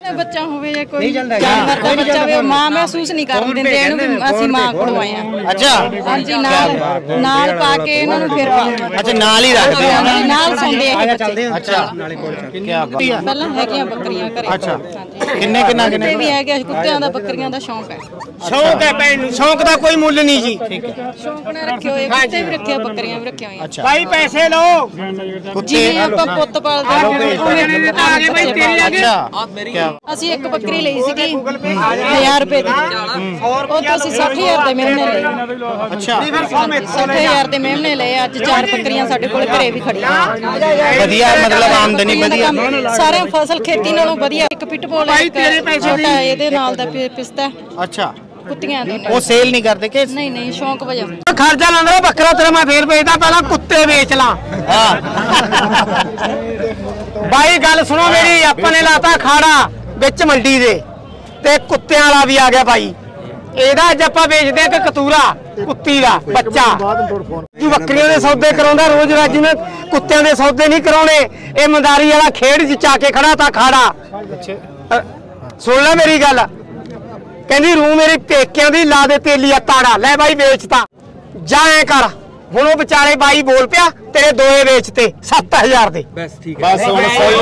ਬੱਚਾ ਹੋਵੇ ਜਾਂ ਕੋਈ ਜਾਨਵਰ ਦਾ ਬੱਚਾ ਹੋਵੇ ਮਾਂ ਮਹਿਸੂਸ ਨਹੀਂ ਕਰਨ ਦਿੰਦੇ ਇਹਨੂੰ ਵੀ ਅਸੀਂ ਮਾਂ ਕੋਲੋਂ ਆਏ ਆ। ਅੱਛਾ ਹਾਂਜੀ ਨਾਲ ਪਾ ਕੇ ਇਹਨਾਂ ਨੂੰ ਫਿਰ ਪਾਉਂਦੇ। ਅੱਛਾ ਨਾਲ ਹੀ ਰੱਖਦੇ ਆ ਨਾਲ ਸੌਂਦੇ ਆ ਬੱਚੇ। ਅੱਛਾ ਕੀ ਪਹਿਲਾਂ ਹੈਗੀਆਂ ਬੱਕਰੀਆਂ ਘਰੇ। ਅੱਛਾ ਕਿੰਨਾ ਵੀ ਹੈਗੇ ਕੁੱਤਿਆਂ ਦਾ ਬੱਕਰੀਆਂ ਦਾ ਸ਼ੌਂਕ ਹੈ। ਸ਼ੌਂਕ ਹੈ ਭੈਣ ਨੂੰ, ਸ਼ੌਂਕ ਦਾ ਕੋਈ ਮੁੱਲ ਨਹੀਂ ਜੀ। ਠੀਕ ਹੈ ਸ਼ੌਂਕ ਨਾਲ ਰੱਖੇ ਹੋਏ ਕੁੱਤੇ ਵੀ ਰੱਖੇ ਬੱਕਰੀਆਂ ਵੀ ਰੱਖੀਆਂ ਹੋਈਆਂ। ਭਾਈ ਪੈਸੇ ਲਓ ਜਿਵੇਂ ਆਪਾਂ ਪੁੱਤ ਪਾਲਦੇ ਅਸੀਂ ਇੱਕ ਬੱਕਰੀ ਲਈ ਸੀਗੀ 1000 ਰੁਪਏ ਦੀ, ਉਹ ਤੋਂ ਅਸੀਂ 60000 ਦੇ ਮੇਮਣੇ ਲਏ। ਅੱਛਾ 60000 ਦੇ ਮੇਮਣੇ ਲਏ। ਅੱਜ 4 ਬੱਕਰੀਆਂ ਸਾਡੇ ਕੋਲ ਘਰੇ ਵੀ ਖੜੀਆਂ। ਵਧੀਆ ਮਤਲਬ ਆਮਦਨੀ ਵਧੀਆ ਸਾਰੇ ਫਸਲ ਖੇਤੀ ਨਾਲੋਂ ਵਧੀਆ। ਇੱਕ ਪਿਟਬੋਲ ਛੋਟਾ ਇਹਦੇ ਨਾਲ ਦਾ ਪਿਸਤਾ। ਅੱਛਾ ਕੁੱਤੀਆਂ ਦੋਨੇ ਉਹ ਸੇਲ ਨਹੀਂ ਕਰਦੇ ਕਿ ਨਹੀਂ ਸ਼ੌਂਕ ਵਜਾ ਖਰਚਾ ਲਾਉਂਦਾ ਬੱਕਰਾ ਤੇਰਾ ਮੈਂ ਫੇਰ ਵੇਚਦਾ ਪਹਿਲਾਂ ਕੁੱਤੇ ਵੇਚ ਲਾਂ। ਬਾਈ ਗੱਲ ਸੁਣੋ ਮੇਰੀ, ਆਪਾਂ ਨੇ ਲਾਤਾ ਖਾੜਾ ਵਿੱਚ ਮੰਡੀ ਦੇ ਤੇ ਕੁੱਤਿਆਂ ਵਾਲਾ ਵੀ ਆ ਗਿਆ ਬਾਈ। ਇਹਦਾ ਅੱਜ ਆਪਾਂ ਵੇਚਦੇ ਆ ਕਿ ਕਤੂਰਾ ਕੁੱਤੀ ਦਾ ਬੱਚਾ। ਤੂੰ ਬੱਕਰੀਆਂ ਦੇ ਸੌਦੇ ਕਰਾਉਂਦਾ ਰੋਜ਼ ਰਾਜੀ ਨੇ, ਕੁੱਤਿਆਂ ਦੇ ਸੌਦੇ ਨਹੀਂ ਕਰਾਉਣੇ। ਇਹ ਮੰਦਾਰੀ ਵਾਲਾ ਖੇਡ ਜਿਚਾ ਕੇ ਖੜਾ ਤਾਂ ਖਾੜਾ। ਸੁਣ ਲੈ ਮੇਰੀ ਗੱਲ, ਕਹਿੰਦੀ ਰੂ ਮੇਰੀ ਪੇਕਿਆਂ ਦੀ ਲਾ ਦੇ ਤੇਲੀਆ ਤਾੜਾ। ਲੈ ਬਾਈ ਵੇਚਤਾ ਜਾ ਐ ਕਰ। ਹੁਣ ਉਹ ਵਿਚਾਰੇ ਬਾਈ ਬੋਲ ਪਿਆ ਤੇਰੇ ਦੋਏ ਵੇਚਤੇ 7000 ਦੇ। ਬਸ ਠੀਕ ਹੈ ਬਸ ਹੁਣ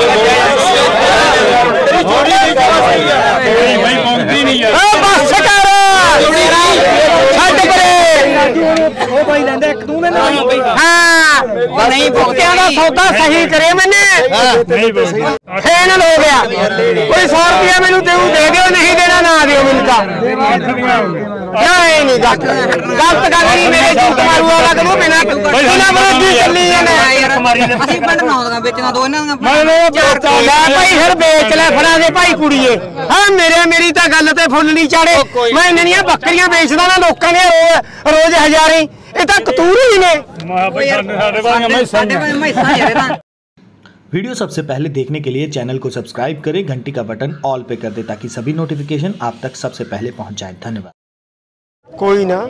ਭਾਈ ਮੌਂਦੀ ਨਹੀਂ ਯਾਰ। ਬਸ ਕਰ ਛੱਡ ਪਰੇ। ਉਹ ਬਾਈ ਲੈਂਦਾ ਇੱਕ ਤੂੰ ਮੈਨੂੰ। ਹਾਂ ਨਹੀਂ ਕੁੱਤਿਆਂ ਦਾ ਸੌਦਾ ਸਹੀ ਕਰੇ ਮੈਨੇ ਫੇਨ ਹੋ ਗਿਆ। ਕੋਈ 100 ਰੁਪਇਆ ਮੈਨੂੰ ਦੇਊ ਦੇ ਦਿਓ, ਨਹੀਂ ਦੇਣਾ ਨਾ ਦਿਓ ਮੈਨੂੰ ਤਾਂ। ਨਹੀਂ ਗਲਤ ਗੱਲ ਨਹੀਂ। ਮੇਰੇ ਝੂਠ ਮਾਰੂ ਵਾਲਾ ਕਦੋਂ ਬਿਨਾਂ ਵਿਰੋਧੀ ਚੱਲੀ ਜਾਂਦੇ। ਅਸੀਂ ਪਿੰਡ ਬਣਾਉਂਦਾ ਵੇਚਣਾ ਦੋ ਇਹਨਾਂ ਦੀਆਂ। ਲੈ ਭਾਈ ਫਿਰ ਵੇਚ ਲੈ ਫੜਾ ਦੇ ਭਾਈ ਕੁੜੀਏ। ਹਾਂ ਮੇਰੀ ਤਾਂ ਗੱਲ ਤੇ ਫੁੱਲ ਨਹੀਂ ਚਾੜੇ। ਮੈਂ ਇੰਨੀਆਂ ਬੱਕਰੀਆਂ ਵੇਚਦਾ ਨਾ ਲੋਕਾਂ ਦੇ ਰੋਜ਼ ਹਜ਼ਾਰੇ। ਇਹ ਤਾਂ ਕਤੂਰੀ ਨੇ। वीडियो सबसे पहले देखने के लिए चैनल को सब्सक्राइब करें, घंटी का बटन ऑल पे कर दें ताकि सभी नोटिफिकेशन आप तक सबसे पहले पहुंच जाए। धन्यवाद। कोई ना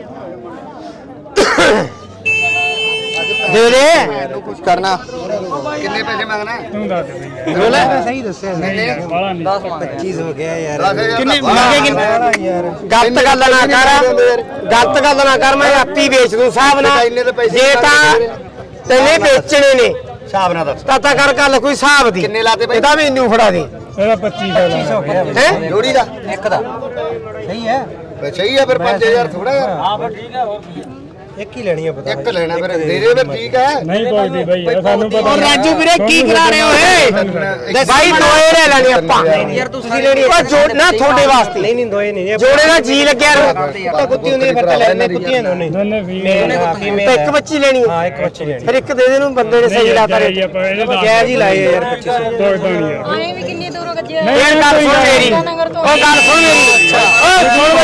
दे दे कुछ करना। कितने पैसे मांगना है? सही दस 25 हो गया यार। गलत गल ना कर, गलत गल ना कर। मैं आप ही बेच दूं साहब ना। जे तेने बेचने ने हिसाब ना दस ताता कर गल कोई हिसाब दी। किन्ने लाते भाई? भी इन्नू फड़ा दे। 25 है जोड़ी दा एक दा। सही है फिर 5000 थोड़ा यार। हां फिर ठीक है एक ही लेनी है। पता एक लेना फिर दे दे फिर ठीक है। नहीं कोई नहीं भाई सानू पता। और राजू ਵੀਰੇ ਕੀ ਕਰਾ ਰਹੇ ਹੋ ਏ? ਭਾਈ ਦੋਏ ਲੈ ਲੈਣੇ ਆਪਾਂ ਯਾਰ। ਤੁਸੀਂ ਲੈਣੀ ਹੈ ਜੋੜ ਨਾ ਤੁਹਾਡੇ ਵਾਸਤੇ। ਨਹੀਂ ਦੋਏ ਨਹੀਂ ਜੋੜੇ ਦਾ ਜੀ ਲੱਗਿਆ ਤਾਂ ਕੁੱਤੀ ਹੁੰਦੀ ਫਿਰ ਤਾਂ ਲੈਣੇ ਕੁੱਤੀਆਂ ਦੋਨੇ ਤਾਂ ਇੱਕ ਬੱਚੀ ਲੈਣੀ। ਹਾਂ ਇੱਕ ਬੱਚੀ ਲੈਣੀ। ਫਿਰ ਇੱਕ ਦੇ ਦੇ ਨੂੰ ਬੰਦੇ ਨੇ ਸਹੀ ਲਾਤਾ ਰੇ ਜਾਇਜ਼ ਹੀ ਲਾਏ ਯਾਰ 2500। ਆਏ ਵੀ ਕਿੰਨੀ ਦੂਰੋਂ ਗੱਜਿਆ ਇਹ ਗੱਲ ਸੁਣ ਮੇਰੀ। ਉਹ ਗੱਲ ਸੁਣ ਮੇਰੀ। ਓ ਸੁਣ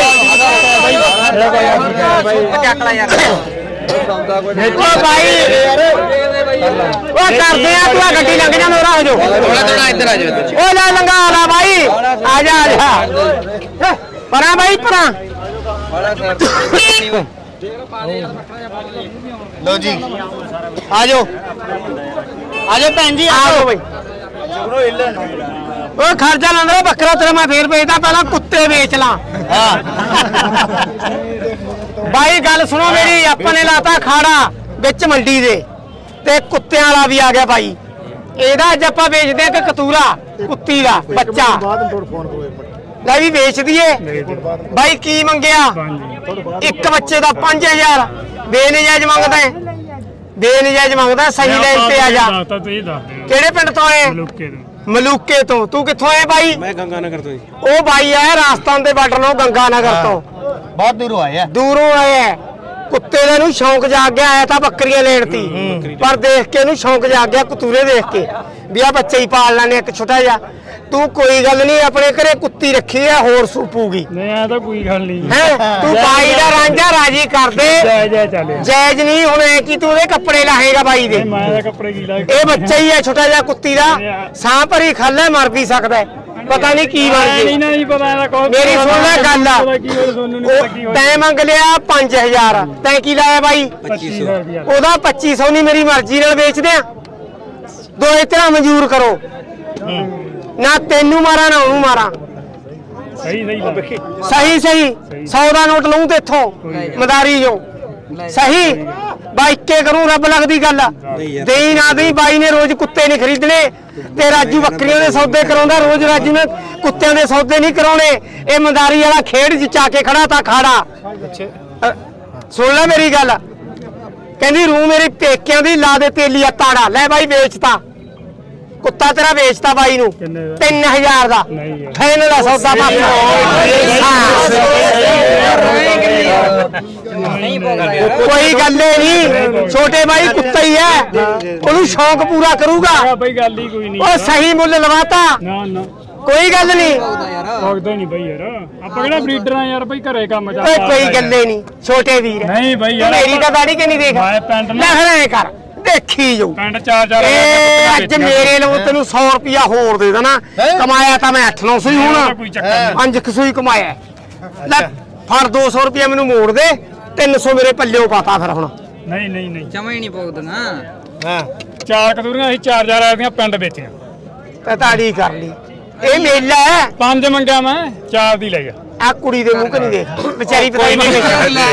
ਬਾਈ ਚੱਕ ਲੈ ਯਾਰ। ओ भाई वो करते हैं तू गड्डी लंघ जा मेरा हो जो थोड़ा इधर आ जाओ। ओ ले लंघा वाला भाई आ जा परा भाई परा। लो जी आ जाओ भैन जी आ जाओ भाई। ਉਹ ਖਰਚਾ ਲਾਉਂਦਾ ਬੱਕਰਾ ਤੇਰਾ ਮੈਂ ਫੇਰ ਵੇਚਦਾ ਪਹਿਲਾਂ ਕੁੱਤੇ ਵੇਚ ਲਾਂ। ਬਾਈ ਗੱਲ ਸੁਣੋ ਮੇਰੀ, ਆਪਾਂ ਨੇ ਲਾਤਾ ਖਾੜਾ ਵਿੱਚ ਮੰਡੀ ਦੇ ਤੇ ਕੁੱਤਿਆਂ ਵਾਲਾ ਵੀ ਆ ਗਿਆ ਬਾਈ। ਇਹਦਾ ਅੱਜ ਆਪਾਂ ਵੇਚਦੇ ਆ ਕਿ ਕਤੂਰਾ ਕੁੱਤੀ ਦਾ ਬੱਚਾ। ਲੈ ਵੀ ਵੇਚ ਦਈਏ ਬਾਈ। ਕੀ ਮੰਗਿਆ? ਇੱਕ ਬੱਚੇ ਦਾ 5000 ਬੇਨਜਾਇਜ਼ ਮੰਗਦਾ ਹੈ। ਬੇਨਜਾਇਜ਼ ਮੰਗਦਾ। ਸਹੀ ਲਾਈਨ ਤੇ ਆ ਜਾ। ਕਿਹੜੇ ਪਿੰਡ ਤੋਂ ਆਏ? ਮਲੂਕੇ ਤੋਂ। ਤੂੰ ਕਿੱਥੋਂ ਆਇਆ ਬਾਈ? ਮੈਂ ਗੰਗਾਨਗਰ ਤੋਂ ਜੀ। ਉਹ ਬਾਈ ਆਇਆ ਰਾਜਸਥਾਨ ਦੇ ਬਾਰਡਰ ਨੂੰ ਗੰਗਾਨਗਰ ਤੋਂ। ਬਹੁਤ ਦੂਰੋਂ ਆਇਆ। ਦੂਰੋਂ ਆਇਆ। ਕੁੱਤੇ ਦਾ ਨੂੰ ਸ਼ੌਂਕ ਜਾਗ ਗਿਆ। ਆਇਆ ਤਾਂ ਬੱਕਰੀਆਂ ਲੈਣ ਤੀ ਪਰ ਦੇਖ ਕੇ ਇਹਨੂੰ ਸ਼ੌਂਕ ਜਾਗ ਗਿਆ ਕਤੂਰੇ ਦੇਖ ਕੇ ਵੀ ਆ ਬੱਚੇ ਹੀ ਪਾਲ ਲੈਣੇ ਇੱਕ ਛੋਟਾ ਜਿਹਾ। ਤੂੰ ਕੋਈ ਗੱਲ ਨਹੀਂ ਆਪਣੇ ਘਰੇ ਕੁੱਤੀ ਰੱਖੀ ਆ ਹੋਰ ਸੂਪੂਗੀ। ਨਹੀਂ ਆ ਤਾਂ ਕੋਈ ਗੱਲ ਨਹੀਂ ਹੈ। ਤੂੰ ਬਾਈ ਦਾ ਰਾਂਝਾ ਰਾਜੀ ਕਰ ਦੇ। ਜਾਇਜ਼ ਨਹੀਂ ਹੁਣ ਐ ਕੀ ਤੂੰ ਉਹਦੇ ਕੱਪੜੇ ਲਾਹੇਗਾ ਬਾਈ ਦੇ? ਮੈਂ ਤਾਂ ਕੱਪੜੇ ਕੀ ਲਾਏ। ਇਹ ਬੱਚਾ ਹੀ ਹੈ ਛੋਟਾ ਜਿਹਾ ਕੁੱਤੀ ਦਾ। ਸਾਹ ਭਰੀ ਖਾਲੇ ਮਰ ਵੀ ਸਕਦਾ। ਪਤਾ ਨਹੀਂ ਕੀ ਬਣ ਜੇ। ਨਹੀਂ ਪਤਾ ਮੇਰੀ ਸੁਣ ਲੈ ਗੱਲ। ਤੈਂ ਮੰਗ ਲਿਆ 5000 ਤੈਂ ਕੀ ਲਾਇਆ ਬਾਈ? 2500। ਉਹਦਾ 2500 ਨਹੀਂ ਮੇਰੀ ਮਰਜ਼ੀ ਨਾਲ ਵੇਚਦੇ ਆ। ਦੋਏ ਤਰ੍ਹਾਂ ਮਨਜ਼ੂਰ ਕਰੋ। ना तेनू मारा ना ओनू मारा सही सही 100 का नोट लूं ते इथों मदारी जो सही बाई के करूं रब लगदी गल देई ना देई बाई ने रोज कुत्ते नहीं खरीदने ते राजू बकरियों दे सौदे कराउंदा रोज राजू ने कुत्तियां दे सौदे नहीं कराउणे ए मदारी वाला खेड़ च आके खड़ा था खाड़ा सुन ले मेरी गल कहंदी रू मेरी पेकियां दी ला दे तेलिया ताड़ा ले बाई बेचता कुत्ता तेरा बेचता बाई नू 3000 दा फाइनल दा सौदा कोई गल नहीं छोटे भाई कुत्ता ही है ओनू शौक पूरा करूगा ओ सही मुल लवाता कोई गल नहीं कोई गल नहीं छोटे वीर मेरी तो दाढ़ी के नहीं देख कर देखी जो अज मेरे लो तेन 100 रुपया होर दे देना कमाया तो मैं 800 ही हूं 500 ही कमाया फड़ 200 रुपया मैनू मोड़ दे 300 मेरे पल्ले पाता फिर हुण नहीं जमा ही नहीं भोगदना चार कतूरियां ਅਸੀਂ 4 ਆਦੀਆਂ ਪਿੰਡ ਵੇਚੀਆਂ ਤੇ ਤਾੜੀ ਕਰ ਲਈ ਇਹ ਮੇਲਾ ਹੈ 5 ਮੰਗਿਆ ਮੈਂ 4 ਦੀ ਲੈ ਗਿਆ ਆ ਕੁੜੀ ਦੇ ਮੂੰਹ ਕਨੀ ਦੇਖ ਵਿਚਾਰੀ ਪਤਾ ਨਹੀਂ ਇਹ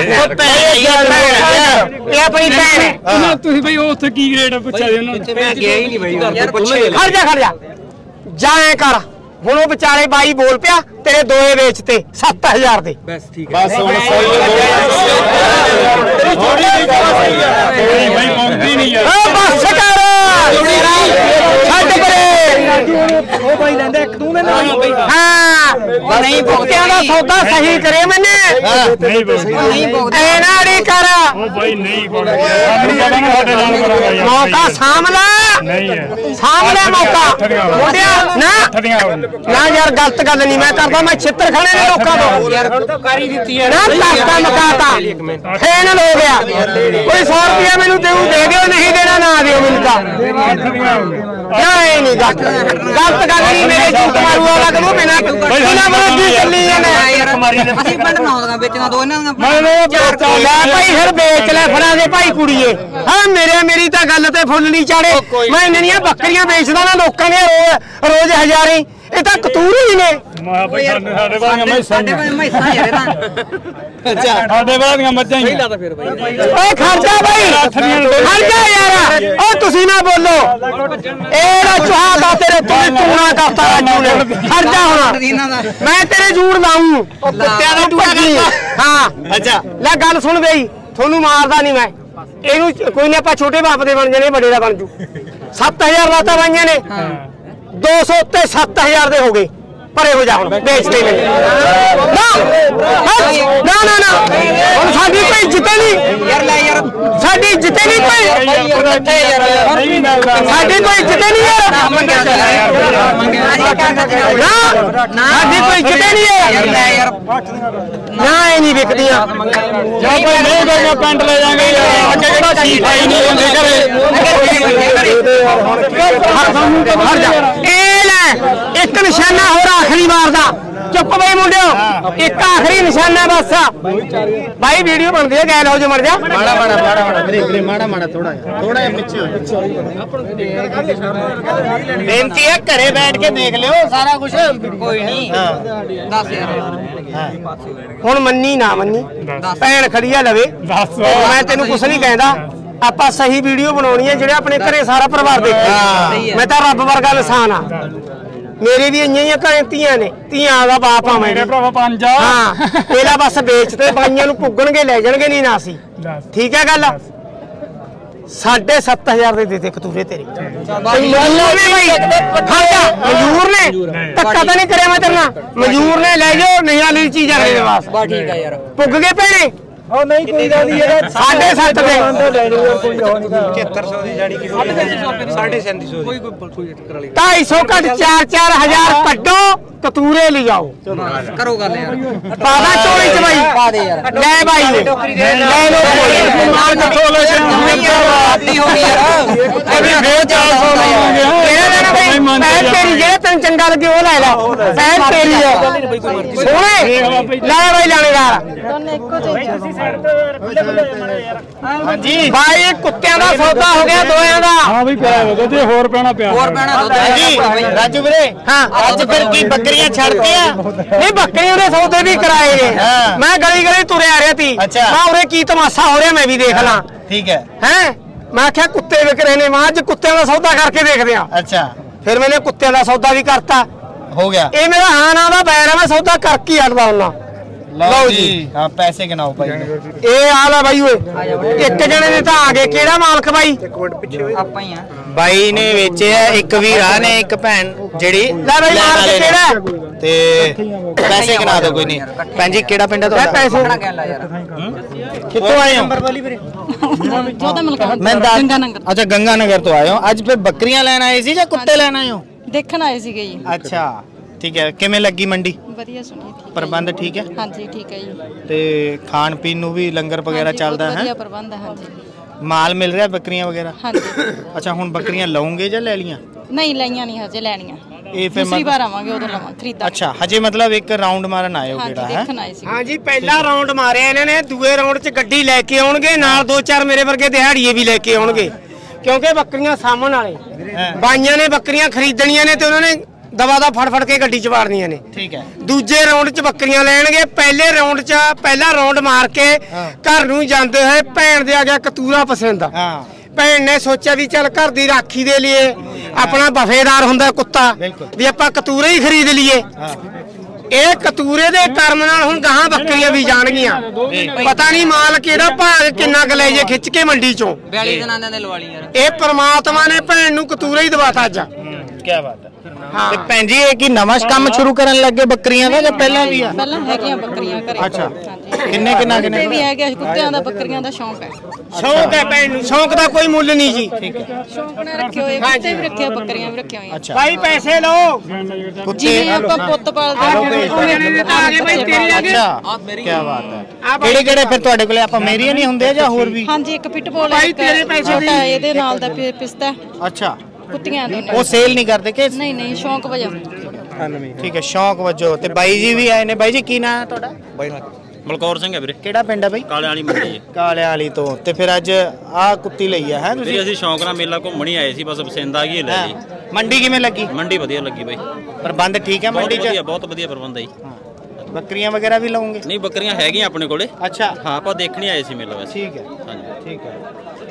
ਆਪਣੀ ਭੈਣ ਹੈ ਤੁਸੀਂ ਬਈ ਉੱਥੇ ਕੀ ਰੇਟ ਪੁੱਛਿਆ ਜੀ ਉਹਨਾਂ ਨੂੰ मैं गया ही नहीं भाई खड़ जा जाए कर ਹੁਣ ਉਹ ਵਿਚਾਰੇ ਬਾਈ ਬੋਲ ਪਿਆ ਤੇਰੇ ਦੋਏ ਵੇਚਤੇ 7000 ਦੇ बस ठीक है ਬਸ ਹੁਣ ਸਹੀ ਭਾਈ ਮੰਗਦੀ ਨਹੀਂ ਯਾਰ ਓ ਬਸ ਕਰ ਛੱਡ ਪਰੇ ਉਹ ਭਾਈ ਲੈਂਦਾ ਇੱਕ ਤੂੰ ਮੈਨੂੰ ਹਾਂ ਨਹੀਂ ਕੁੱਤਿਆਂ ਦਾ ਸੌਦਾ ਸਹੀ ਕਰੇ ਮੈਨੇ ਨਹੀਂ ਬੋਲਦਾ ਐ ਨਾੜੀ ਕਰ ਉਹ ਭਾਈ ਨਹੀਂ ਬੋਲਦਾ ਸਾਨੂੰ ਪਤਾ ਨਾ ਸਾਡੇ ਨਾਲ ਕਰਾਂਗਾ ਯਾਰ ਮੌਕਾ ਸਾਂਭਲਾ ਨਹੀਂ ਹੈ ਸਾਂਭਲਾ ਮੌਕਾ ਮੁੰਡਿਆ ਨਾ ਠੱਡੀਆਂ ਨਾ ਯਾਰ ਗਲਤ ਗੱਲ ਨਹੀਂ ਮੈਂ ਕਰਦਾ ਮੈਂ ਛਿੱਤਰ ਖਾਣੇ ਨੇ ਲੋਕਾਂ ਤੋਂ यार तो कारी दी है ਨਾ ਕਾਸਤਾ ਮਕਾਤਾ ਫੇਨਲ ਹੋ ਗਿਆ ਕੋਈ 100 ਰੁਪਇਆ ਮੈਨੂੰ ਦੇਉ ਦੇ ਦਿਓ ਨਹੀਂ ਦੇਣਾ ਨਾ ਦਿਓ ਮੈਨੂੰ ਤਾਂ ਨਹੀਂ ਗਲਤ ਗੱਲ ਨਹੀਂ ਮੇਰੇ ਝੂਠ ਮਾਰੂ ਵਾਲਾ ਕਦੋਂ ਬਿਨਾ ਬਰੋਦੀ ਚੱਲੀ ਜਾਂਦੇ ਅਸੀਂ ਪਿੰਡ ਬਣਾਉਂਦਾ ਵੇਚਣਾ ਦੋ ਇਹਨਾਂ ਦੀਆਂ ਲੈ ਭਾਈ ਫਿਰ ਵੇਚ ਲੈ ਫਰਾਂ ਦੇ ਭਾਈ ਕੁੜੀਏ ਹਾਂ ਮੇਰੀ ਤਾਂ ਗੱਲ ਤੇ ਫੁੱਲ ਨਹੀਂ ਚਾੜੇ ਮੈਂ ਇੰਨੀਆਂ ਬੱਕਰੀਆਂ ਵੇਚਦਾ ਨਾ ਲੋਕਾਂ ਨੇ ਰੋਜ਼ ਹਜ਼ਾਰੇ ਇਹ ਤਾਂ ਕਤੂਰੀ ਨੇ ਮਾ ਭਾਈ ਸਾਡੇ ਵਾਲੀਆਂ ਮੈਸਾਂ ਸਾਡੇ ਵਾਲੀਆਂ ਮੱਝਾਂ ਹੀ ਓਏ ਖਰਚਾ ਭਾਈ ਖਰਚਾ ਯਾਰ ਓ ਤੁਸੀਂ ਨਾ ਬੋਲੋ ਇਹਦਾ ਚੁਹਾਦਾ ਤੇਰੇ ਤੂੰ ਨਾ ਕਰਤਾ ਰਾਜੂ ਨੇ ਖਰਚਾ ਹੋਣਾ ਮੈਂ ਤੇਰੇ ਜੂੜ ਲਾਉਂ ਕੁੱਤਿਆਂ ਦਾ ਟੂਆ ਹਾਂ ਅੱਛਾ ਲੈ ਗੱਲ ਸੁਣ ਬਈ ਤੁਹਾਨੂੰ ਮਾਰਦਾ ਨਹੀਂ ਮੈਂ ਇਹਨੂੰ ਕੋਈ ਨਹੀਂ ਆਪਾਂ ਛੋਟੇ ਬਾਪ ਦੇ ਬਣ ਜਾਣੇ ਵੱਡੇ ਦਾ ਬਣ ਜੂ 7000 ਲਾਤਾ ਬਾਈਆਂ ਨੇ 200 ਤੇ 7000 ਦੇ ਹੋ ਗਏ ਪਰੇ ਹੋ ਜਾ ਹੁਣ ਵੇਚਦੇ ਨੇ ਨਾ ਹੁਣ ਸਾਡੀ ਕੋਈ ਇੱਜ਼ਤ ਨਹੀਂ यार ले यार ਸਾਡੀ ਇੱਜ਼ਤ ਨਹੀਂ ਕੋਈ ਸਾਡੀ ਕੋਈ ਇੱਜ਼ਤ ਨਹੀਂ ਯਾਰ ਸਾਡੀ ਕੋਈ ਇੱਜ਼ਤ ਨਹੀਂ ਹੈ ਨਾ ਇਹ ਨਹੀਂ ਵਿਕਦੀਆਂ ਜਾਂ ਕੋਈ ਨਹੀਂ ਗਈਆਂ ਪਿੰਡ ਲੈ ਜਾਾਂਗੇ ਯਾਰ ਅੱਗੇ ਕਿਹੜਾ ਚੀਜ਼ ਆਈ ਨਹੀਂ ਹੁੰਦੇ ਘਰੇ ਹਟ ਜਾ ਇਹ ਲੈ ਇੱਕ ਨਿਸ਼ਾਨਾ ਹੋਰ ਆਖਰੀ ਵਾਰ ਦਾ ਚੁੱਪ ਬਈ ਮੁੰਡਿਓ ਇੱਕ ਆਖਰੀ ਨਿਸ਼ਾਨਾ ਬਸ ਭਾਈ ਵੀਡੀਓ ਬਣਦੀ ਹੈ ਗੈਲ ਹੋ ਜਾ ਮਰ ਜਾ ਮਾੜਾ ਥੋੜਾ ਜਿਹਾ ਪਿੱਛੇ ਹੋ ਬੇਨਤੀ ਹੈ ਘਰੇ ਬੈਠ ਕੇ ਦੇਖ ਲਿਓ ਸਾਰਾ ਕੁਝ कोई नहीं 10 यार ਹੁਣ ਮੰਨੀ ਨਾ ਮੰਨੀ ਭੈਣ ਖੜੀ ਆ ਲਵੇ ਮੈਂ ਤੈਨੂੰ ਕੁਛ ਨਹੀਂ ਕਹਿੰਦਾ ਆਪਾਂ ਸਹੀ ਵੀਡੀਓ ਬਣਾਉਣੀ ਹੈ ਜਿਹੜੇ ਆਪਣੇ ਘਰੇ ਸਾਰਾ ਪਰਿਵਾਰ ਦੇਖੇ ਮੈਂ ਤਾਂ ਰੱਬ ਵਰਗਾ ਇਨਸਾਨ ਆ ਮੇਰੇ ਵੀ ਇੰਨੀਆਂ ਘਰੇ ਧੀਆਂ ਨੇ ਧੀਆਂ ਦਾ ਬਾਪ ਆ ਮੈਂ ਮੇਰੇ ਭਰਾਵਾ ਪੰਜ ਆ ਹਾਂ ਇਹਦਾ ਬਸ ਵੇਚਦੇ ਬਾਈਆਂ ਨੂੰ ਪੁੱਗਣਗੇ ਲੈ ਜਾਣਗੇ ਨਹੀਂ ਨਾ ਸੀ ਠੀਕ ਹੈ ਗੱਲ 7500 ਦੇ ਦੇ ਕਤੂਰੇ ਤੇਰੇ ਮਜੂਰ ਨੇ ਧੱਕਾ ਤਾਂ ਨਹੀਂ ਕਰਿਆ ਮੈਂ ਤੇਰੇ ਨਾਲ ਮਜੂਰ ਨੇ ਲੈ ਜਾਓ ਨਹੀਂ ਵਾਲੀ ਚੀਜ਼ ਆ ਮੇਰੇ ਪਾਸ बस ठीक है यार ਪੁੱਗ ਗਏ ਭੈਣੇ ਉਹ ਨਹੀਂ ਕੋਈ ਗੱਲ ਨਹੀਂ ਇਹਦਾ 7.5 ਦੇ ਲੈਣੀ ਹੋਰ ਕੋਈ ਹੋਰ ਨਹੀਂ 7500 ਦੀ ਜਾੜੀ ਕੀ 3750 ਕੋਈ ਚੱਕਰ ਵਾਲੀ 250 ਘੱਟ 4-4000 ਕੱਢੋ ਕਤੂਰੇ ਲਿਜਾਓ करो गल यार ਪਾਦਾ ਚੋਰੀ ਚ ਬਾਈ पा दे यार ਲੈ ਬਾਈ ਲੈ ਲੋ आदमी हो गई यार ਅਭੀ ਫੇਰ 400 ਮੰਗਾਂਗੇ ਮੈਂ ਤੇਰੀ ਜਿਹੜਾ ਤੈਨੂੰ ਚੰਗਾ ਲੱਗੇ ਉਹ ਲੈ ਲੈ ਮੈਂ ਤੇਰੀ ਹੈ ਸੋਹਣੇ ਲੈ ਬਾਈ ਲਾਣੇਦਾਰ ਦੋਨੇ ਇੱਕੋ ਜਿਹੇ ਹਾਂਜੀ ਬਾਈ ਕੁੱਤਿਆਂ ਦਾ ਸੌਦਾ ਹੋ ਗਿਆ ਦੋਆਂ ਦਾ। ਹਾਂ ਵੀ ਪਿਆ ਦੁੱਧ ਹੋਰ ਪੈਣਾ ਪਿਆ ਹਾਂਜੀ ਰਾਜੂ ਵੀਰੇ ਹਾਂ ਅੱਜ ਫਿਰ ਕੀ ਬੱਕਰੀਆਂ ਛੱਡਤੀਆਂ? ਨਹੀਂ ਬੱਕਰੀਆਂ ਦੇ ਸੌਦੇ ਵੀ ਕਰਾਏ ਨੇ। ਮੈਂ ਗਲੀ ਗਲੀ ਤੁਰਿਆ ਰਿਹਾ ਸੀ ਮੈਂ ਉਰੇ ਕੀ ਤਮਾਸ਼ਾ ਹੋ ਰਿਹਾ ਮੈਂ ਵੀ ਦੇਖ ਲਾਂ। ਠੀਕ ਹੈ ਮੈਂ ਆਖਿਆ ਕੁੱਤੇ ਵਿਕ ਰਹੇ ਨੇ ਮੈਂ ਅੱਜ ਕੁੱਤਿਆਂ ਦਾ ਸੌਦਾ ਕਰਕੇ ਦੇਖਦੇ ਆ। ਅੱਛਾ ਫਿਰ ਮੈਨੇ ਕੁੱਤਿਆਂ ਦਾ ਸੌਦਾ ਵੀ ਕਰਤਾ ਹੋ ਗਿਆ। ਇਹ ਮੇਰਾ ਹਾਂ ਨਾ ਦਾ ਬੈਰ ਹੈ ਮੈਂ ਸੌਦਾ ਕਰਕੇ ਹੀ ਹਟਦਾ ਹੁੰਦਾ। ਲਓ ਜੀ ਹਾਂ ਪੈਸੇ ਗਿਣਾਓ ਭਾਈ ਇਹ ਹਾਲ ਆ ਬਾਈ ਓਏ ਇੱਕ ਜਣੇ ਨੇ ਤਾਂ ਆ ਗਏ। ਕਿਹੜਾ ਮਾਲਕ ਬਾਈ? ਇੱਕ ਮਿੰਟ ਪਿੱਛੇ ਆਪਾਂ ਹੀ ਆ ਬਾਈ ਨੇ ਵੇਚਿਆ ਇੱਕ ਵੀਰਾ ਨੇ ਇੱਕ ਭੈਣ ਜਿਹੜੀ ਲੈ ਬਾਈ ਮਾਲਕ ਕਿਹੜਾ ਤੇ ਪੈਸੇ ਗਿਣਾ ਦਿਓ ਕੋਈ ਨਹੀਂ। ਭੈਣ ਜੀ ਕਿਹੜਾ ਪਿੰਡ ਹੈ ਤੁਹਾਡਾ? ਪੈਸੇ ਕਿੱਥੋਂ ਆਏ ਹੋ? ਮੈਂ ਗੰਗਾ ਨਗਰ। ਅੱਛਾ ਗੰਗਾ ਨਗਰ ਤੋਂ ਆਏ ਹੋ। ਅੱਜ ਫਿਰ ਬੱਕਰੀਆਂ ਲੈਣ ਆਏ ਸੀ ਜਾਂ ਕੁੱਤੇ ਲੈਣ ਆਏ ਹੋ? ਦੇਖਣ ਆਏ ਸੀਗੇ ਜੀ। ਅੱਛਾ ਠੀਕ ਹੈ ਕਿਵੇਂ ਲੱਗੀ ਮੰਡੀ? ਵਧੀਆ ਸੁਣੀ ਠੀਕ ਪ੍ਰਬੰਧ ਠੀਕ ਹੈ? ਹਾਂਜੀ ਠੀਕ ਹੈ ਜੀ। ਤੇ ਖਾਣ ਪੀਣ ਨੂੰ ਵੀ ਲੰਗਰ ਵਗੈਰਾ ਚੱਲਦਾ ਹੈ? ਵਧੀਆ ਪ੍ਰਬੰਧ ਹੈ ਹਾਂਜੀ। ਮਾਲ ਮਿਲ ਰਿਹਾ ਬੱਕਰੀਆਂ ਵਗੈਰਾ? ਹਾਂਜੀ। ਅੱਛਾ ਹੁਣ ਬੱਕਰੀਆਂ ਲਓਗੇ ਜਾਂ ਲੈ ਲੀਆਂ? ਨਹੀਂ ਲਈਆਂ ਨਹੀਂ ਹਜੇ ਲੈਣੀਆਂ। ਇਹ ਫਿਰ ਦੂਸਰੀ ਵਾਰ ਆਵਾਂਗੇ ਉਦੋਂ ਲਵਾਂ ਖਰੀਦਾਂ। ਅੱਛਾ ਹਜੇ ਮਤਲਬ ਇੱਕ ਰਾਉਂਡ ਮਾਰਨ ਆਏ ਹੋ ਕਿਹੜਾ ਹੈ? ਦੇਖਣ ਆਏ ਸੀ। ਹਾਂਜੀ ਪਹਿਲਾ ਰਾਉਂਡ ਮਾਰਿਆ ਇਹਨਾਂ ਨੇ। ਦੂਏ ਰਾਉਂਡ 'ਚ ਗੱਡੀ ਲੈ ਕੇ ਆਉਣਗੇ ਨਾਲ ਦੋ ਚਾਰ ਮੇਰੇ ਵਰਗੇ ਦਿਹਾੜੀਏ ਵੀ ਲੈ ਕੇ ਆਉਣਗੇ ਕਿਉਂਕਿ ਬੱਕਰੀਆਂ ਸਾਹਮਣ ਵਾਲੇ ਬਾਈਆਂ ਨੇ ਬੱਕਰੀਆਂ ਖਰੀਦਣੀਆਂ ਨੇ ਤੇ ਉਹਨਾਂ ਨੇ ਦਵਾ ਦਾ ਫੜ ਕੇ ਗੱਡੀ 'ਚ ਵਾੜਨੀਆਂ ਨੇ। ਠੀਕ ਹੈ ਦੂਜੇ ਰਾਉਂਡ 'ਚ ਬੱਕਰੀਆਂ ਲੈਣਗੇ। ਪਹਿਲੇ ਰਾਉਂਡ 'ਚ ਪਹਿਲਾ ਰਾਉਂਡ ਮਾਰ ਕੇ ਘਰ ਨੂੰ ਜਾਂਦੇ ਹੋਏ ਭੈਣ ਦੇ ਆ ਗਿਆ ਕਤੂਰਾ ਪਸੰਦ। ਭੈਣ ਨੇ ਸੋਚਿਆ ਵੀ ਚੱਲ ਘਰ ਦੀ ਰਾਖੀ ਦੇ ਲਈ ਆਪਣਾ ਵਫੇਦਾਰ ਹੁੰਦਾ ਕੁੱਤਾ ਵੀ ਆਪਾਂ ਕਤੂਰੇ ਹੀ ਖਰੀਦ ਲਈਏ। ਇਹ ਕਤੂਰੇ ਦੇ ਕਰਮ ਨਾਲ ਹੁਣ ਗਾਹਾਂ ਬੱਕਰੀਆਂ ਵੀ ਜਾਣਗੀਆਂ। ਪਤਾ ਨਹੀਂ ਮਾਲ ਕਿਹੜਾ ਭਾਗ ਕਿੰਨਾ ਕੁ ਲੈ ਜੇ ਖਿੱਚ ਕੇ ਮੰਡੀ 'ਚੋਂ 42 ਦਿਨਾਂ ਦੇ ਲਵਾ ਲਈ ਯਾਰ। ਇਹ ਪ੍ਰਮਾਤਮਾ ਨੇ ਭੈਣ ਨੂੰ ਕਤੂਰਾ ਹੀ ਦਵਾਤਾ ਅੱਜ। ਕੀ ਬਾਤ ਹੈ। ਤੇ ਭੈਣ ਜੀ ਇਹ ਕੀ ਨਵਾਂ ਕੰਮ ਸ਼ੁਰੂ ਕਰਨ ਲੱਗੇ ਬੱਕਰੀਆਂ ਦਾ ਜਾਂ ਪਹਿਲਾਂ ਵੀ ਆ? ਪਹਿਲਾਂ ਹੈਗੀਆਂ ਬੱਕਰੀਆਂ ਘਰੇ। ਅੱਛਾ ਕਿੰਨੇ ਕਿੰਨੇ ਵੀ ਹੈਗੇ ਕੁੱਤਿਆਂ ਦਾ ਬੱਕਰੀਆਂ ਦਾ ਸ਼ੌਂਕ ਹੈ। ਸ਼ੌਂਕ ਹੈ ਭੈਣ ਨੂੰ। ਸ਼ੌਂਕ ਦਾ ਕੋਈ ਮੁੱਲ ਨਹੀਂ ਜੀ। ਠੀਕ ਹੈ ਸ਼ੌਂਕ ਨਾਲ ਰੱਖੇ ਹੋਏ ਕੁੱਤੇ ਵੀ ਰੱਖੇ ਬੱਕਰੀਆਂ ਵੀ ਰੱਖੀਆਂ ਹੋਈਆਂ। ਅੱਛਾ ਭਾਈ ਪੈਸੇ ਲਓ ਜਿਵੇਂ ਆਪਾਂ ਪੁੱਤ ਪਾਲਦੇ ਆ ਗਏ ਭਾਈ ਤੇਰੇ ਆ ਗਏ। ਅੱਛਾ ਕੀ ਬਾਤ ਹੈ। ਕਿਹੜੇ ਕਿਹੜੇ ਫਿਰ ਤੁਹਾਡੇ ਕੋਲੇ ਆਪਾਂ ਮੇਰੀਆਂ ਨਹੀਂ ਹੁੰਦੇ ਜਾਂ ਹੋਰ ਵੀ? ਹਾਂਜੀ ਇੱਕ ਪਿਟਬੋਲ ਹੈ ਛੋਟਾ ਇਹਦੇ ਨਾਲ ਦਾ ਪਿਸਤਾ। ਅੱਛਾ ਕੁੱਤੀਆਂ ਦੋਨੇ। ਉਹ ਸੇਲ ਨਹੀਂ ਕਰਦੇ ਕਿ? ਨਹੀਂ ਸ਼ੌਂਕ ਵਜੋਂ। ਠੀਕ ਹੈ ਸ਼ੌਂਕ ਵਜੋਂ। ਤੇ ਬਾਈ ਜੀ ਵੀ ਆਏ ਨੇ। ਬਾਈ ਜੀ ਕੀ ਨਾਮ ਹੈ ਤੁਹਾਡਾ? ਬਾਈ ਮਲਕੌਰ ਸਿੰਘ ਹੈ ਵੀਰੇ। ਕਿਹੜਾ ਪਿੰਡ ਹੈ ਬਾਈ? ਕਾਲਿਆਂ ਵਾਲੀ ਮੰਡੀ ਹੈ। ਕਾਲਿਆਂ ਵਾਲੀ ਤੋਂ। ਤੇ ਫਿਰ ਅੱਜ ਆਹ ਕੁੱਤੀ ਲਈ ਹੈ ਤੁਸੀਂ? ਅਸੀਂ ਸ਼ੌਂਕ ਨਾਲ ਮੇਲਾ ਘੁੰਮਣੀ ਆਏ ਸੀ ਬਸ ਪਸੰਦ ਆ ਗਈ ਲੈ ਲਈ। ਮੰਡੀ ਕਿਵੇਂ ਲੱਗੀ? ਮੰਡੀ ਵਧੀਆ ਲੱਗੀ ਬਾਈ। ਪ੍ਰਬੰਧ ਠੀਕ ਹੈ ਮੰਡੀ 'ਚ? ਬਹੁਤ ਵਧੀਆ ਪ੍ਰਬੰਧ ਹੈ ਜੀ। ਬੱਕਰੀਆਂ ਵਗੈਰਾ ਵੀ ਲਾਉਂਗੇ? ਨਹੀਂ ਬੱਕਰੀਆਂ ਹੈਗੀਆਂ ਆਪਣੇ ਕੋਲੇ। ਅੱਛਾ ਹਾਂ ਆਪਾਂ ਦੇਖਣੀ ਆਏ ਸੀ ਮੇਲਾ ਵੈਸੇ। ਠੀਕ ਹੈ ਹਾਂਜੀ ਠੀਕ ਹੈ।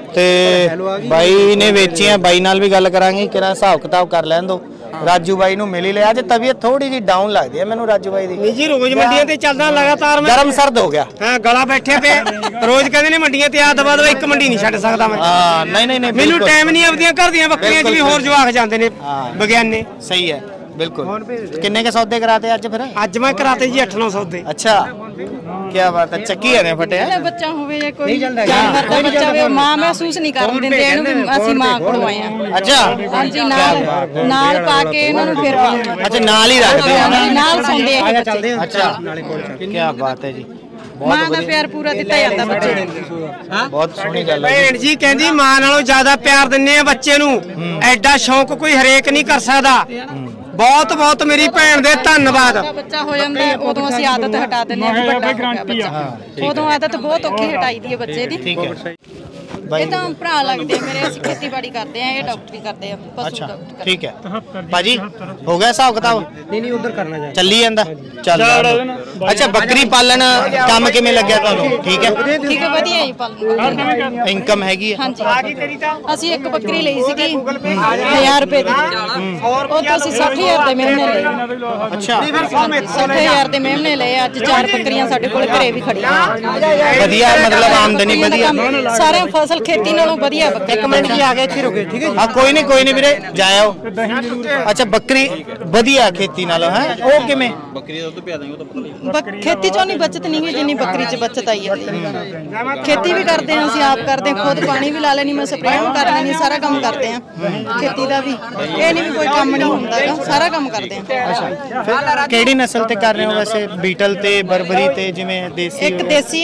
ਤੇ ਬਾਈ ਨੇ ਵੇਚੀਆਂ। ਬਾਈ ਨਾਲ ਵੀ ਗੱਲ ਕਰਾਂਗੇ ਕਿਹੜਾ ਹਿਸਾਬ ਕਿਤਾਬ ਕਰ ਲੈਣ ਦੋ। ਰਾਜੂ ਬਾਈ ਨੂੰ ਮਿਲ ਹੀ ਲਿਆ। ਅੱਜ ਤਬੀਅਤ ਥੋੜੀ ਜੀ ਡਾਊਨ ਲੱਗਦੀ ਹੈ ਮੈਨੂੰ ਰਾਜੂ ਬਾਈ ਦੀ। ਨਹੀਂ ਜੀ ਰੋਜ਼ ਮੰਡੀਆਂ ਤੇ ਚੱਲਦਾ ਲਗਾਤਾਰ ਮੈਂ। ਗਰਮ ਸਰਦ ਹੋ ਗਿਆ। ਹਾਂ ਗਲਾ ਬੈਠੇ ਪਏ ਰੋਜ਼ ਕਹਿੰਦੇ ਨੇ ਮੰਡੀਆਂ ਤੇ ਆ ਦਬਾ ਦਬਾ ਇੱਕ ਮੰਡੀ ਨਹੀਂ ਛੱਡ ਸਕਦਾ ਮੈਂ। ਹਾਂ ਨਹੀਂ ਮੈਨੂੰ ਟਾਈਮ ਨਹੀਂ ਆਪਦੀਆਂ ਘਰ ਦੀਆਂ ਬੱਕਰੀਆਂ 'ਚ ਵੀ ਹੋਰ ਜਵਾਕ ਜਾਂਦੇ ਨੇ ਵਿਗਿਆਨੇ। ਸਹੀ ਹੈ ਬਿਲਕੁਲ। ਕਿੰਨੇ ਕੇ ਸੌਦੇ ਕਰਾਤੇ ਅੱਜ ਫਿਰ? ਅੱਜ ਮੈਂ ਕਰਾਤੇ ਜੀ 8-9 ਸੌਦੇ। ਅੱਛਾ ਕੀ ਬਾਤ ਹੈ। ਚੱਕੀ ਆ ਨੇ ਫਟਿਆ ਬੱਚਾ ਹੋਵੇ ਜਾਂ ਕੋਈ ਜਾਨਵਰ ਦਾ ਬੱਚਾ ਹੋਵੇ ਮਾਂ ਮਹਿਸੂਸ ਨਹੀਂ ਕਰਨ ਦਿੰਦੇ ਇਹਨੂੰ ਵੀ ਅਸੀਂ ਮਾਂ ਕੋਲੋਂ ਆਏ ਆ। ਅੱਛਾ ਹਾਂਜੀ ਨਾਲ ਪਾ ਕੇ ਇਹਨਾਂ ਨੂੰ ਫਿਰ ਪਾਉਂਦੇ। ਅੱਛਾ ਨਾਲ ਹੀ ਰੱਖਦੇ ਆ ਨਾਲ ਸੌਂਦੇ ਆ ਬੱਚੇ। ਅੱਛਾ ਕੀ ਬਾਤ ਹੈ ਜੀ। ਮਾਂ ਦਾ ਪਿਆਰ ਪੂਰਾ ਦਿੱਤਾ ਜਾਂਦਾ ਬੱਚੇ ਨੂੰ। ਬਹੁਤ ਸੋਹਣੀ ਗੱਲ ਹੈ। ਭੈਣ ਜੀ ਕਹਿੰਦੀ ਮਾਂ ਨਾਲੋਂ ਜ਼ਿਆਦਾ ਪਿਆਰ ਦਿੰਨੇ ਆ ਬੱਚੇ ਨੂੰ। ਐਡਾ ਸ਼ੌਂਕ ਕੋਈ ਹਰੇਕ ਨਹੀਂ ਕਰ ਸਕਦਾ। ਬਹੁਤ ਬਹੁਤ ਮੇਰੀ ਭੈਣ ਦੇ ਧੰਨਵਾਦ। ਬੱਚਾ ਹੋ ਜਾਂਦਾ ਉਦੋਂ ਅਸੀਂ ਆਦਤ ਹਟਾ ਦਿੰਦੇ ਆ ਵੱਡਾ ਹੋ ਗਿਆ ਬੱਚਾ। ਉਦੋਂ ਆਦਤ ਬਹੁਤ ਔਖੀ ਹਟਾਈ ਦੀ ਹੈ ਬੱਚੇ ਦੀ। ਠੀਕ ਹੈ ਇਹ ਤਾਂ ਭਰਾ ਲੱਗਦੇ ਮੇਰੇ। ਅਸੀਂ ਖੇਤੀਬਾੜੀ ਕਰਦੇ ਆ ਇਹ ਡਾਕਟਰੀ ਕਰਦੇ ਆ ਪਸ਼ੂ ਡਾਕਟਰ। ਠੀਕ ਹੈ ਭਾਜੀ ਹੋ ਗਿਆ ਹਿਸਾਬ ਕਿਤਾਬ? ਨਹੀਂ ਉਧਰ ਕਰਨਾ ਚਾਹੀਦਾ ਚੱਲੀ ਜਾਂਦਾ ਚੱਲ। ਅੱਛਾ ਬੱਕਰੀ ਪਾਲਣ ਕੰਮ ਕਿਵੇਂ ਲੱਗਿਆ ਤੁਹਾਨੂੰ? ਠੀਕ ਹੈ ਵਧੀਆ ਜੀ ਪਾਲਣ ਇਨਕਮ ਹੈਗੀ ਹੈ? ਹਾਂਜੀ ਅਸੀਂ ਇੱਕ ਬੱਕਰੀ ਲਈ ਸੀਗੀ 1000 ਰੁਪਏ ਦੀ। ਉਹ ਤਾਂ ਅਸੀਂ 60000 ਦੇ ਮੇਮਣੇ ਲਏ। ਅੱਛਾ 60000 ਦੇ ਮੇਮਣੇ ਲਏ। ਅੱਜ 4 ਬੱਕਰੀਆਂ ਸਾਡੇ ਕੋਲ ਘਰੇ ਵੀ ਖੜੀਆਂ। ਵਧੀਆ ਮਤਲਬ ਆਮਦਨੀ ਵਧੀਆ। ਸਾਰੇ ਫਸਲ ਖੇਤੀ ਨਾਲੋਂ ਵਧੀਆ ਬੱਕਰੀ। ਇੱਕ ਮਿੰਟ ਜੀ ਆ ਗਏ ਇੱਥੇ ਰੁਕੇ। ਠੀਕ ਹੈ ਹਾਂ ਕੋਈ ਨਹੀਂ ਵੀਰੇ ਜਾਇਓ। ਅੱਛਾ ਬੱਕਰੀ ਵਧੀਆ ਖੇਤੀ ਨਾਲੋਂ ਹੈ ਉਹ ਕਿਵੇਂ? ਬੱਕਰੀ ਦਾ ਦੁੱਧ ਪਿਆ ਦਾਂਗੇ ਉਹ ਤਾਂ ਪਤਾ ਨਹੀਂ। ਖੇਤੀ ਚੋਂ ਨਹੀਂ ਬਚਤ ਨਹੀਂ ਜਿੰਨੀ ਬੱਕਰੀ 'ਚ ਬਚਤ ਆਈ ਜਾਂਦੀ। ਖੇਤੀ ਵੀ ਕਰਦੇ ਹਾਂ ਅਸੀਂ ਆਪ ਕਰਦੇ ਹਾਂ ਖੁਦ ਪਾਣੀ ਵੀ ਲਾ ਲੈਣੀ ਮੈਂ ਸਪਰੇਅ ਵੀ ਕਰ ਲੈਣੀ ਸਾਰਾ ਕੰਮ ਕਰਦੇ ਹਾਂ ਖੇਤੀ ਦਾ ਵੀ। ਇਹ ਨਹੀਂ ਵੀ ਕੋਈ ਕੰਮ ਨਹੀਂ ਹੁੰਦਾ ਸਾਰਾ ਕੰਮ ਕਰਦੇ ਹਾਂ। ਅੱਛਾ ਕਿਹੜੀ ਨਸਲ ਤੇ ਕਰ ਰਹੇ ਹੋ ਵੈਸੇ? ਬੀਟਲ ਤੇ ਬਰਬਰੀ ਤੇ ਜਿਵੇਂ ਦੇਸੀ? ਇੱਕ ਦੇਸੀ ਆ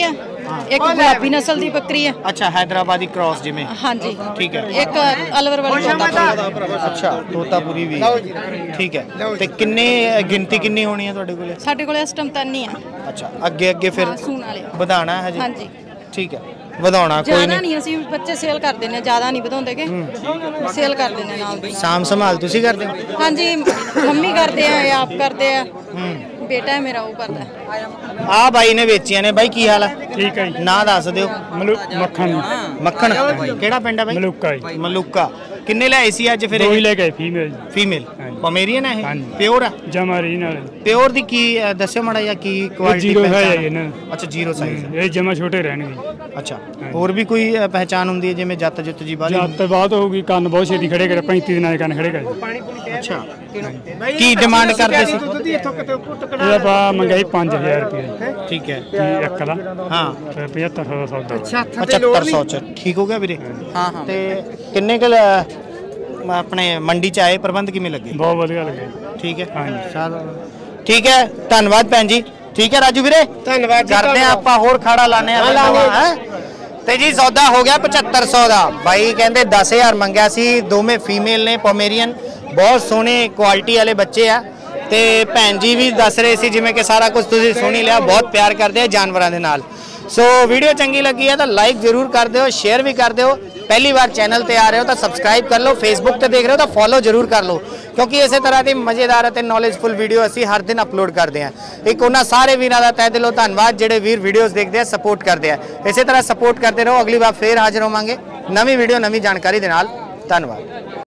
एक गुलाबी नस्ल की बकरी है। अच्छा हैदराबादी क्रॉस जिमें। हाँ जी ठीक है। एक अलवर वाली तोतापुरी। अच्छा तोतापुरी भी ठीक है। ते किन्ने गिनती किन्नी होनी है ਤੁਹਾਡੇ ਕੋਲੇ? ਸਾਡੇ ਕੋਲੇ ਇਸ ਟਾਈਮ ਤਾਂ ਨਹੀਂ ਆ। ਅੱਛਾ ਅੱਗੇ ਅੱਗੇ ਫਿਰ ਸੂਣ ਵਾਲੇ ਵਧਾਣਾ ਹੈ ਜੀ? हाँ जी ਠੀਕ ਹੈ ਵਧਾਉਣਾ ਕੋਈ ਜ਼ਿਆਦਾ ਨਹੀਂ। ਨਹੀਂ ਅਸੀਂ ਬੱਚੇ ਸੇਲ ਕਰ ਦਿੰਦੇ ਜ਼ਿਆਦਾ ਨਹੀਂ ਵਧਾਉਂਦੇਗੇ ਸੇਲ ਕਰ ਦਿੰਦੇ ਨਾਲ ਦੀ। ਸਾਮ ਸੰਭਾਲ ਤੁਸੀਂ ਕਰਦੇ ਹੋ? हाँ जी मम्मी करते हैं आप करते हैं बेटा है मेरा वो करता है। ਆ ਬਾਈ ਨੇ ਵੇਚੀਆਂ ਨੇ। ਬਾਈ ਕੀ ਹਾਲ ਹੈ? ਠੀਕ ਹੈ ਜੀ। ਨਾਂ ਦੱਸ ਦਿਓ। ਮੱਖਣ ਮੱਖਣ ਕਿਹੜਾ ਪਿੰਡ ਹੈ ਬਾਈ? ਮਲੂਕਾ ਜੀ। ਮਲੂਕਾ ਕਿੰਨੇ ਲਿਆਏ ਸੀ ਅੱਜ ਫਿਰ? ਦੋ ਹੀ ਲੈ ਗਏ ਫੀਮੇਲ ਫੀਮੇਲ ਹਾਂਜੀ। ਪਮੇਰੀਅਨ ਹੈ ਇਹ? ਹਾਂਜੀ। ਪਿਓਰ ਆ? ਜਮਾ ਰੀ ਨਾਲ ਪਿਓਰ ਦੀ ਕੀ ਦੱਸਿਓ ਮਾੜਾ ਜਿਹਾ ਕੀ ਕੁਆਲਿਟੀ? ਜ਼ੀਰੋ ਹੈ ਇਹਨਾਂ ਦਾ। ਅੱਛਾ ਜ਼ੀਰੋ ਸਾਈਜ਼। ਇਹ ਜਮਾ ਛੋਟੇ ਰਹਿਣਗੇ। ਅੱਛਾ ਹੋਰ ਵੀ ਕੋਈ ਪਹਿਚਾਨ ਹੁੰਦੀ ਹੈ ਜਿਵੇਂ ਜੱਤ ਜੁੱਤ ਜੀ ਬਾਲੀ? ਜਦ ਤੋਂ ਬਾਅਦ ਹੋਊਗੀ ਕੰਨ ਬਹੁਤ ਛੇਤੀ ਖੜੇ ਕਰੇ 35 ਦਿਨਾਂ ਦੇ ਕੰਨ ਖੜੇ ਕਰੇ। ਅੱਛਾ ਕੀ ਡਿਮਾਂਡ ਕਰਦੇ ਸੀ? ਇਹ ਆਪਾਂ ਮੰਗਾਈ 5000 ਰੁਪਏ ਠੀਕ ਹੈ ਇੱਕ ਦਾ। ਹਾਂ 7500 ਦਾ ਸੌਦਾ। 7500 ਚ ਠੀਕ ਹੋ ਗਿਆ ਵੀਰੇ? ਹਾਂ ਹਾਂ। ਤੇ ਕਿੰਨੇ ਕੁ ਆਪਣੇ ਮੰਡੀ ਚ ਆਏ ਪ੍ਰਬੰਧ ਕਿਵੇਂ ਲੱਗੇ? ਬਹੁਤ ਵਧੀਆ ਲੱਗੇ। ਠੀਕ ਹੈ ਹਾਂਜੀ ਠੀਕ ਹੈ ਧੰਨਵਾਦ ਭੈਣ ਜੀ। ਠੀਕ ਹੈ ਰਾਜੂ ਵੀਰੇ ਧੰਨਵਾਦ। ਕਰਦੇ ਆ ਆਪਾਂ ਹੋਰ ਖਾੜਾ ਲਾਣੇ ਆ ਤੇ ਜੀ ਸੌਦਾ ਹੋ ਗਿਆ 7500 ਦਾ। ਬਾਈ ਕਹਿੰਦੇ 10000 ਮੰਗਿਆ ਸੀ। ਦੋਵੇਂ ਫੀਮੇਲ ਨੇ ਪੋਮੇਰੀਅਨ ਬਹੁਤ ਸੋਹਣੇ ਕੁਆਲਿਟੀ ਵਾਲੇ ਬੱਚੇ ਆ ਤੇ ਭੈਣ ਜੀ ਵੀ ਦੱਸ ਰਹੇ ਸੀ ਜਿਵੇਂ ਕਿ ਸਾਰਾ ਕੁਝ ਤੁਸੀਂ ਸੁਣੀ ਲਿਆ ਬਹੁਤ ਪਿਆਰ ਕਰਦੇ ਆ ਜਾਨਵਰਾਂ ਦੇ ਨਾਲ। ਸੋ ਵੀਡੀਓ ਚੰਗੀ ਲੱਗੀ ਹੈ ਤਾਂ ਲਾਈਕ ਜ਼ਰੂਰ ਕਰ ਦਿਓ ਸ਼ੇਅਰ ਵੀ ਕਰ ਦਿਓ। ਪਹਿਲੀ ਵਾਰ ਚੈਨਲ ਤੇ ਆ ਰਹੇ ਹੋ ਤਾਂ ਸਬਸਕ੍ਰਾਈਬ ਕਰ ਲਓ। ਫੇਸਬੁੱਕ ਤੇ ਦੇਖ ਰਹੇ ਹੋ ਤਾਂ ਫੋਲੋ ਜ਼ਰੂਰ ਕਰ ਲਓ ਕਿਉਂਕਿ ਇਸੇ ਤਰ੍ਹਾਂ ਦੀ ਮਜ਼ੇਦਾਰ ਅਤੇ ਨੌਲੇਜਫੁਲ ਵੀਡੀਓ ਅਸੀਂ ਹਰ ਦਿਨ ਅਪਲੋਡ ਕਰਦੇ ਹਾਂ। ਇੱਕ ਉਹਨਾਂ ਸਾਰੇ ਵੀਰਾਂ ਦਾ ਤਹਿ ਦਿਲੋਂ ਧੰਨਵਾਦ ਜਿਹੜੇ ਵੀਰ ਵੀਡੀਓਜ਼ ਦੇਖਦੇ ਆ ਸਪੋਰਟ ਕਰਦੇ ਆ। ਇਸੇ ਤਰ੍ਹਾਂ ਸਪੋਰਟ ਕਰਦੇ ਰਹੋ। ਅਗਲੀ ਵਾਰ ਫੇਰ ਹਾਜ਼ਰ ਹੋਵਾਂਗੇ ਨਵੀਂ ਵੀਡੀਓ ਨਵੀਂ ਜਾਣਕਾਰੀ ਦੇ ਨਾਲ। ਧੰਨਵਾਦ।